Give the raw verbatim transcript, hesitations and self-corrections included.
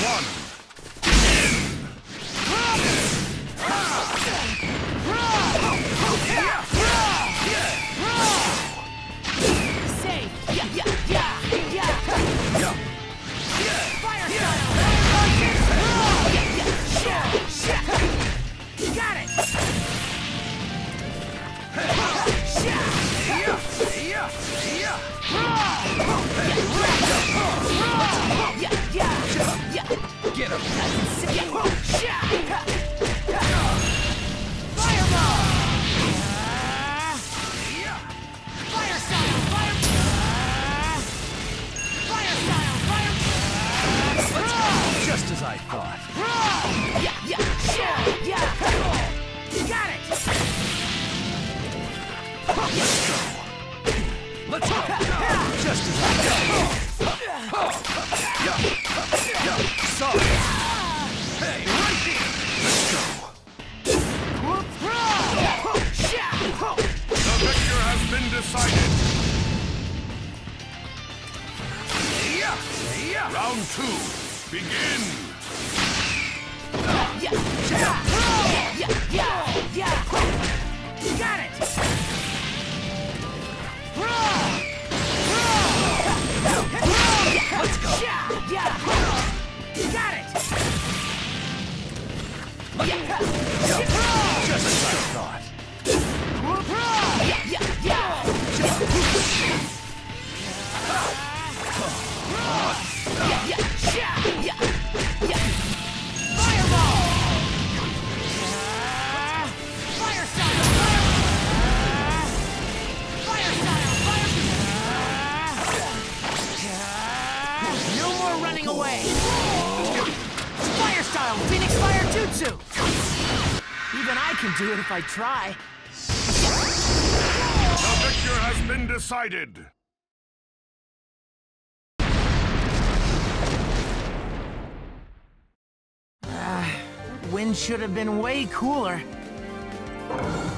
one. Get him! Fireball! Fire style! Fire! Fire style! Fire! Just as I thought. Yeah, yeah, yeah, yeah! Got it! Let's go! Let's go! Just as I thought. Sorry. Hey, right here! Let's go! The victor has been decided. Round two, begin. Yeah, yeah, yeah, yeah! Got it! Let's go! Yeah, yeah! Got it! Just as I thought. Yeah, yeah, yeah! Yeah, yeah, yeah, yeah, yeah! Fireball! Fire style! Fire style! Fire! No more running away! Fire style! Phoenix Fire Jutsu! Even I can do it if I try. The victor has been decided. Wind should have been way cooler.